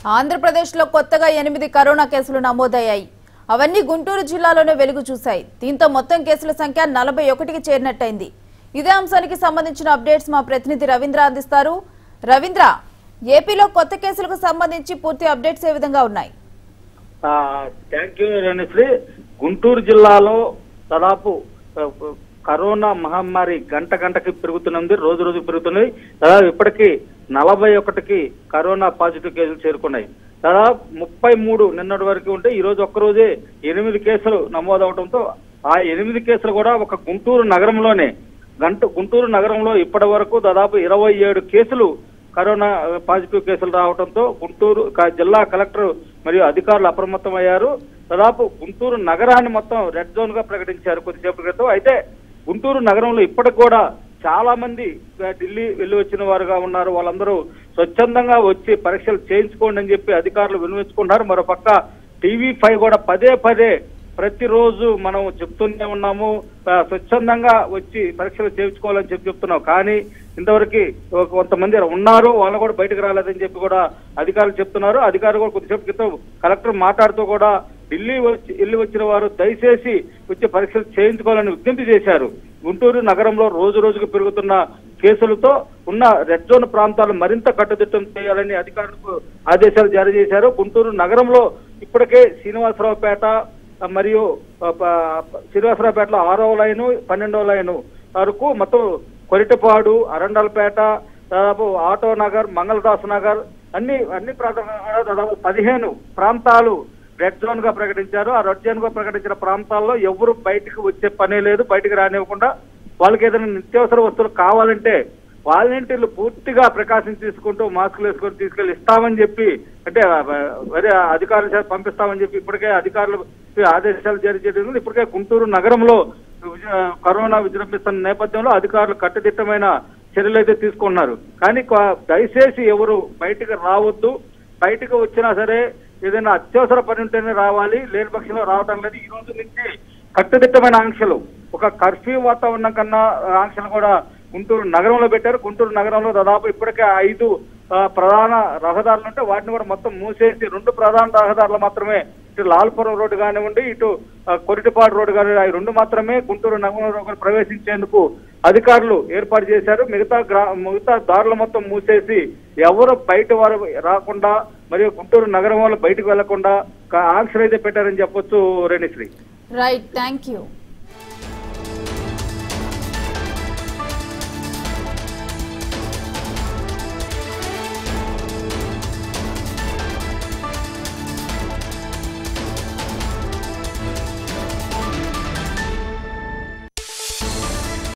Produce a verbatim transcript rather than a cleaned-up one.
ఆంధ్రప్రదేశ్లో కొత్తగా ఎనిమిది కరోనా కేసులు నమోదయ్యాయి. అవన్నీ గుంటూరు జిల్లాలోనే వెలుగు చూశాయి. దీంతో మొత్తం కేసుల సంఖ్య నలభై ఒకటికి చేరినట్టయింది. ఇదే అంశానికి సంబంధించిన అప్డేట్స్ మా ప్రతినిధి రవీంద్ర అందిస్తారు. రవీంద్ర, ఏపీలో కొత్త కేసులకు సంబంధించి పూర్తి అప్డేట్స్ ఏ విధంగా ఉన్నాయి? Thank you Renusri. గుంటూరు జిల్లాలో దాదాపు కరోనా మహమ్మారి గంట గంటకి పెరుగుతున్నది, రోజు రోజు పెరుగుతున్నాయి. దాదాపు ఇప్పటికీ నలభై ఒకటికి కరోనా పాజిటివ్ కేసులు చేరుకున్నాయి. దాదాపు ముప్పై మూడు నిన్నటి వరకు ఉంటే ఈ రోజు ఒక్కరోజే ఎనిమిది కేసులు నమోదవడంతో ఆ ఎనిమిది కేసులు కూడా ఒక గుంటూరు నగరంలోనే గంట గుంటూరు నగరంలో ఇప్పటి వరకు దాదాపు ఇరవై ఏడు కేసులు కరోనా పాజిటివ్ కేసులు రావడంతో గుంటూరు జిల్లా కలెక్టర్ మరియు అధికారులు అప్రమత్తమయ్యారు. దాదాపు గుంటూరు నగరాన్ని మొత్తం రెడ్ జోన్ గా ప్రకటించారు కొద్దిసేపటి క్రితం. అయితే గుంటూరు నగరంలో ఇప్పటికి కూడా చాలా మంది ఢిల్లీ వెళ్ళి వచ్చిన వారుగా ఉన్నారు. వాళ్ళందరూ స్వచ్ఛందంగా వచ్చి పరీక్షలు చేయించుకోండి అని చెప్పి అధికారులు విన్నవించుకున్నారు. మరోపక్క టీవీ ఫైవ్ కూడా పదే పదే ప్రతిరోజు మనం చెప్తూనే ఉన్నాము, స్వచ్ఛందంగా వచ్చి పరీక్షలు చేయించుకోవాలని చెప్పి చెప్తున్నాం. కానీ ఇంతవరకు కొంతమంది ఉన్నారు, వాళ్ళు కూడా బయటకు రాలేదని చెప్పి కూడా అధికారులు చెప్తున్నారు. అధికారులు కూడా కొద్దిసేపు క్రితం కలెక్టర్ మాట్లాడుతూ కూడా ఢిల్లీ వచ్చి వెళ్ళి వచ్చిన వారు దయచేసి వచ్చి పరీక్షలు చేయించుకోవాలని విజ్ఞప్తి చేశారు. గుంటూరు నగరంలో రోజు రోజుకు పెరుగుతున్న కేసులతో ఉన్న రెడ్ జోన్ ప్రాంతాలు మరింత కట్టుదిట్టం చేయాలని అధికారులకు ఆదేశాలు జారీ చేశారు. గుంటూరు నగరంలో ఇప్పటికే శ్రీనివాసరావుపేట మరియు శ్రీనివాసరావుపేటలో ఆరో లైను పన్నెండో లైను వరకు మొత్తం కొరిటపాడు, అరండల్పేట, దాదాపు ఆటో నగర్, మంగళదాస్ నగర్ అన్ని అన్ని ప్రాంతాలు దాదాపు పదిహేను ప్రాంతాలు రెడ్ జోన్ గా ప్రకటించారు. ఆ రెడ్ జోన్ గా ప్రకటించిన ప్రాంతాల్లో ఎవరు బయటకు వచ్చే పనే లేదు. బయటకు రానివ్వకుండా వాళ్ళకి ఏదైనా నిత్యావసర వస్తువులు కావాలంటే వాలంటీర్లు పూర్తిగా ప్రికాషన్ తీసుకుంటూ మాస్కులు వేసుకొని తీసుకెళ్లి ఇస్తామని చెప్పి, అంటే వేరే అధికారులు పంపిస్తామని చెప్పి ఇప్పటికే అధికారులు ఆదేశాలు జారీ చేయడం. ఇప్పటికే గుంటూరు నగరంలో కరోనా విజృంభిస్తున్న నేపథ్యంలో అధికారులు కట్టుదిట్టమైన చర్యలు అయితే తీసుకున్నారు. కానీ దయచేసి ఎవరు బయటకు రావద్దు. బయటకు వచ్చినా సరే ఏదైనా అత్యవసర పని ఉంటేనే రావాలి, లేని పక్షంలో రావడం లేదు. ఈ రోజు నుంచి కట్టుదిట్టమైన ఆంక్షలు, ఒక కర్ఫ్యూ వాతావరణం కన్నా ఆంక్షలు కూడా గుంటూరు నగరంలో పెట్టారు. గుంటూరు నగరంలో దాదాపు ఇప్పటికే ఐదు ప్రధాన రహదారులు ఉంటే వాటిని కూడా మొత్తం మూసేసి రెండు ప్రధాన రహదారులు మాత్రమే, ఇటు లాల్పురం రోడ్డు కానివ్వండి, ఇటు కొరిటిపాడు రోడ్డు కానివ్వండి, అవి రెండు మాత్రమే గుంటూరు నగరంలో ప్రవేశించేందుకు అధికారులు ఏర్పాటు చేశారు. మిగతా గ్రా మిగతా దారులు మొత్తం మూసేసి ఎవరు బయట వారు రాకుండా మరియు గుంటూరు నగరం వాళ్ళు బయటకు వెళ్లకుండా ఆంక్షలు అయితే పెట్టారని చెప్పొచ్చు రేణుశ్రీ. Right, thank you.